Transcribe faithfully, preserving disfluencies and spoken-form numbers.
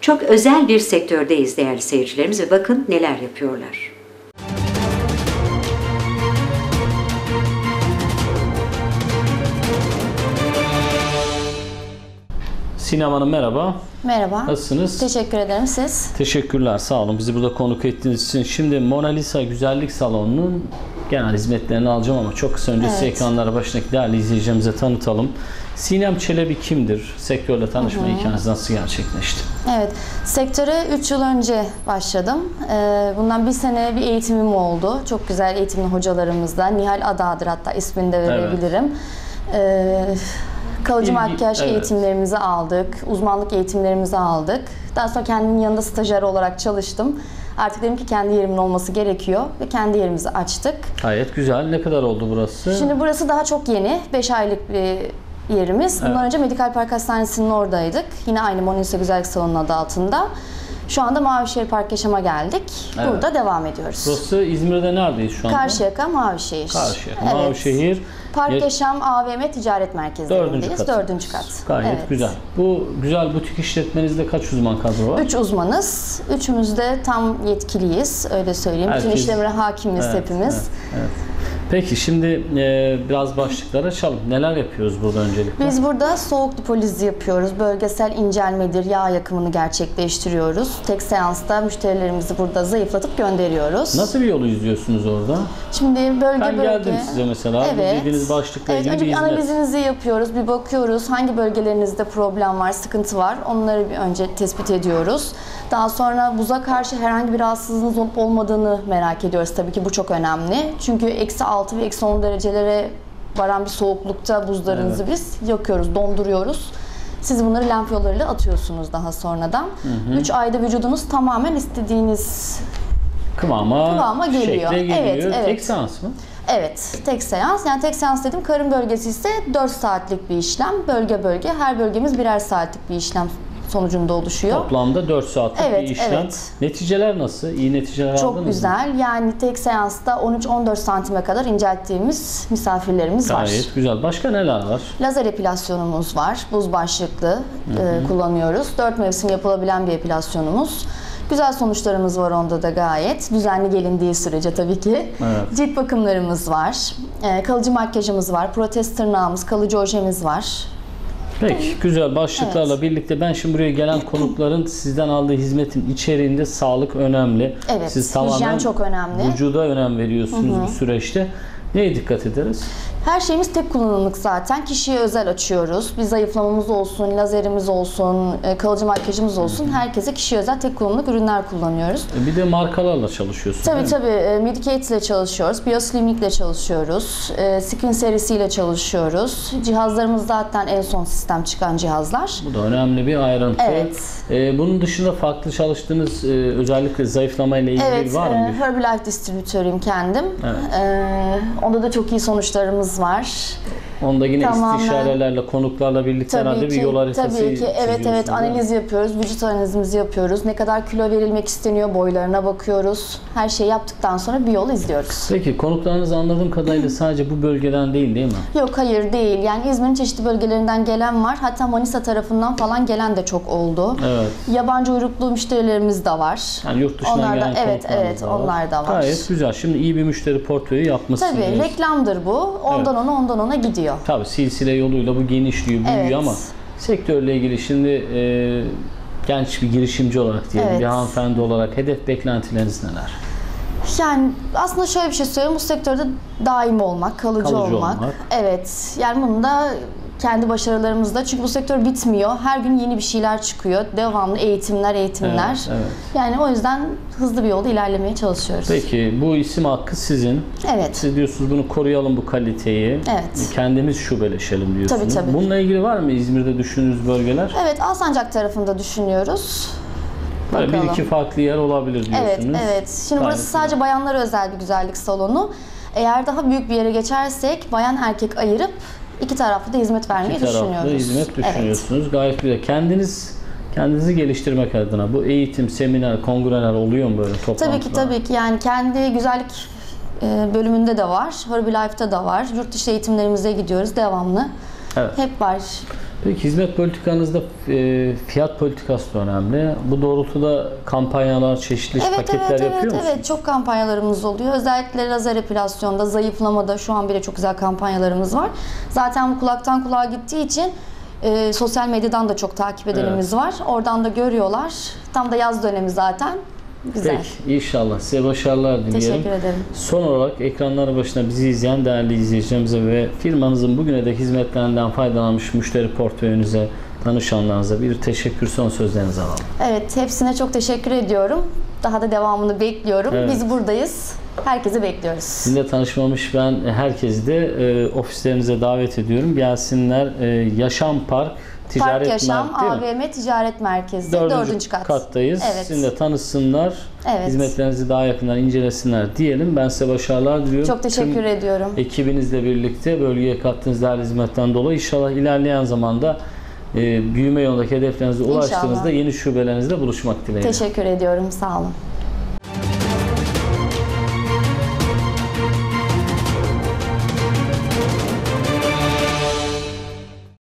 Çok özel bir sektördeyiz değerli seyircilerimiz ve bakın neler yapıyorlar. Sinem Hanım merhaba. Merhaba. Nasılsınız? Teşekkür ederim. Siz? Teşekkürler. Sağ olun. Bizi burada konuk ettiğiniz için. Şimdi Mona Lisa Güzellik Salonu'nun genel hizmetlerini alacağım ama çok kısa önce size Evet. ekranlara başındaki değerli izleyicilerimize tanıtalım. Sinem Çelebi kimdir? Sektörle tanışma Hı hı. hikayeniz nasıl gerçekleşti? Evet. Sektöre üç yıl önce başladım. Ee, Bundan bir sene bir eğitimim oldu. Çok güzel eğitimli hocalarımızla. Nihal Ada'dır hatta ismini de verebilirim. Evet. Kalıcı İlgi- makyaj evet. eğitimlerimizi aldık. Uzmanlık eğitimlerimizi aldık. Daha sonra kendimin yanında stajyer olarak çalıştım. Artık dedim ki kendi yerimin olması gerekiyor ve kendi yerimizi açtık. Gayet güzel. Ne kadar oldu burası? Şimdi burası daha çok yeni. beş aylık bir yerimiz. Bundan Evet. önce Medikal Park Hastanesi'nin oradaydık. Yine aynı Mona Lisa Güzellik Salonu adı altında. Şu anda Mavişehir Park Yaşam'a geldik. Evet. Burada devam ediyoruz. Burası İzmir'de neredeyiz şu anda? Karşıyaka, Mavişehir. Karşıyaka, Evet. Mavişehir. Park Ye- Yaşam A V M Ticaret Merkezi'ndeyiz. Dördüncü kat. Dördüncü kat. Gayet Evet. güzel. Bu güzel butik işletmenizde kaç uzman kadro var? Üç uzmanız. Üçümüz de tam yetkiliyiz. Öyle söyleyeyim. Bütün Herkes- işlemlere hakimiz Evet, hepimiz. evet, evet. Peki şimdi e, biraz başlıkları açalım. Neler yapıyoruz burada öncelikle? Biz burada soğuk lipoliz yapıyoruz. Bölgesel incelmedir, yağ yakımını gerçekleştiriyoruz. Tek seansta müşterilerimizi burada zayıflatıp gönderiyoruz. Nasıl bir yolu izliyorsunuz orada? Şimdi bölge Ben bölge... geldim size mesela. Bu dediğiniz başlıkla Evet, ilgili önce bir bir hizmet. analizinizi yapıyoruz, bir bakıyoruz hangi bölgelerinizde problem var, sıkıntı var. Onları bir önce tespit ediyoruz. Daha sonra buza karşı herhangi bir rahatsızlığınız olup olmadığını merak ediyoruz. Tabii ki bu çok önemli. Çünkü eksi altı ve eksi on derecelere varan bir soğuklukta buzlarınızı Evet. biz yakıyoruz, donduruyoruz. Siz bunları lenf yollarıyla atıyorsunuz daha sonradan. üç ayda vücudunuz tamamen istediğiniz Kıvama, kıvama geliyor. şekle geliyor. Evet, evet. Tek seans mı? Evet, tek seans. Yani tek seans dedim, karın bölgesi ise dört saatlik bir işlem. Bölge bölge, her bölgemiz birer saatlik bir işlem sonucunda oluşuyor. Toplamda dört saatlik Evet, bir işlem. evet. Neticeler nasıl? İyi neticeler aldınız Çok mı? güzel. Yani tek seansta on üç on dört santime kadar incelttiğimiz misafirlerimiz var. Gayet güzel. Başka neler var? Lazer epilasyonumuz var. Buz başlıklı e, kullanıyoruz. dört mevsim yapılabilen bir epilasyonumuz. Güzel sonuçlarımız var onda da gayet. Düzenli gelindiği sürece tabii ki. Evet. Cilt bakımlarımız var. E, kalıcı makyajımız var. Protez tırnağımız, kalıcı ojemiz var. Peki, güzel başlıklarla Evet. birlikte ben şimdi buraya gelen konukların sizden aldığı hizmetin içeriğinde sağlık önemli. Evet, Siz hijyen tamamen çok önemli. vücuda önem veriyorsunuz bu süreçte. Neye dikkat ederiz? Her şeyimiz tek kullanımlık zaten. Kişiye özel açıyoruz. Bir zayıflamamız olsun, lazerimiz olsun, e, kalıcı makyajımız olsun. Herkese kişiye özel tek kullanımlık ürünler kullanıyoruz. E, Bir de markalarla çalışıyorsunuz. Tabii değil mi? tabii. e, Medicate ile çalışıyoruz. Bioslimik ile çalışıyoruz. e, Skin serisiyle çalışıyoruz. Cihazlarımız zaten en son sistem çıkan cihazlar. Bu da önemli bir ayrıntı. Evet. E, bunun dışında farklı çalıştığınız e, özellikle zayıflama ile ilgili Evet, var mı? e, Herbalife distribütörüyüm kendim. Evet. E, onda da çok iyi sonuçlarımız var. Onda yine Tamamen. istişarelerle, konuklarla birlikte herhalde bir yol haritası tabii ki. Evet evet, çiziyorsunuz, analiz yapıyoruz, vücut analizimizi yapıyoruz. Ne kadar kilo verilmek isteniyor, boylarına bakıyoruz. Her şeyi yaptıktan sonra bir yol izliyoruz. Peki konuklarınız anladığım kadarıyla sadece bu bölgeden değil değil mi? Yok, hayır değil. Yani İzmir'in çeşitli bölgelerinden gelen var. Hatta Manisa tarafından falan gelen de çok oldu. Evet. Yabancı uyruklu müşterilerimiz de var. Yani yurt dışından Onlar da, gelen evet konuklarınız evet, da var. onlar da var. Gayet güzel. Şimdi iyi bir müşteri portföyü yapmışsınız. Tabii reklamdır bu. Ondan Evet. ona ondan ona gidiyor. Tabii silsile yoluyla bu genişliyor, büyüyor Evet. ama sektörle ilgili şimdi e, genç bir girişimci olarak diyelim, Evet. bir hanımefendi olarak hedef beklentileriniz neler? Yani aslında şöyle bir şey söyleyeyim, bu sektörde daim olmak, kalıcı, Kalıcı olmak. olmak. Evet, yani bunu da kendi başarılarımızda, çünkü bu sektör bitmiyor. Her gün yeni bir şeyler çıkıyor. Devamlı eğitimler, eğitimler. Evet, evet. Yani o yüzden hızlı bir yolda ilerlemeye çalışıyoruz. Peki bu isim hakkı sizin. Evet. Siz diyorsunuz bunu koruyalım, bu kaliteyi. Evet. Kendimiz şubeleşelim diyorsunuz. Tabii, tabii. Bununla ilgili var mı İzmir'de düşündüğünüz bölgeler? Evet, Alsancak tarafında düşünüyoruz. Böyle bir Bakalım. iki farklı yer olabilir diyorsunuz. Evet, evet. Şimdi Gayet burası sadece bayanlara özel bir güzellik salonu. Eğer daha büyük bir yere geçersek bayan erkek ayırıp iki taraflı da hizmet vermeyi İki taraflı düşünüyoruz. hizmet düşünüyorsunuz. Gayet güzel. Kendiniz kendinizi geliştirmek adına bu eğitim, seminer, kongreler oluyor mu böyle toplantılar? Tabii ki tabii ki. Yani kendi güzellik e, bölümünde de var. Herbalife'da da var. Yurt dışı eğitimlerimize gidiyoruz devamlı. Evet. Hep var. Peki hizmet politikanızda e, fiyat politikası da önemli. Bu doğrultuda kampanyalar, çeşitli Evet, paketler evet, yapıyor evet, musunuz? evet. Çok kampanyalarımız oluyor. Özellikle lazer epilasyonda, zayıflamada şu an bile çok güzel kampanyalarımız var. Zaten bu kulaktan kulağa gittiği için e, sosyal medyadan da çok takip edenimiz Evet. var. Oradan da görüyorlar. Tam da yaz dönemi zaten. Güzel. Peki inşallah size başarılar dileyelim. Teşekkür ederim. Son olarak ekranları başına bizi izleyen değerli izleyicilerimize ve firmanızın bugüne dek hizmetlerinden faydalanmış müşteri portföyünüze, danışanlarınıza bir teşekkür son sözlerinizi alalım. Evet, hepsine çok teşekkür ediyorum. Daha da devamını bekliyorum. Evet. Biz buradayız. Herkesi bekliyoruz. Sizinle tanışmamış ben herkesi de e, ofislerinize davet ediyorum. Gelsinler. E, Yaşam Park Ticaret Park Yaşam Merkezi, değil mi? A V M Ticaret Merkezi Dördüncü, dördüncü kat. kattayız. Evet. Sizinle tanışsınlar. Evet. Hizmetlerinizi daha yakından incelesinler diyelim. Ben size başarılar diliyorum. Çok teşekkür Tüm ediyorum. ekibinizle birlikte bölgeye kattığınız değerli hizmetten dolayı inşallah ilerleyen zamanda e, büyüme yolundaki hedeflerinize ulaştığınızda yeni şubelerinizle buluşmak dileğiyle. Teşekkür ediyorum. Sağ olun.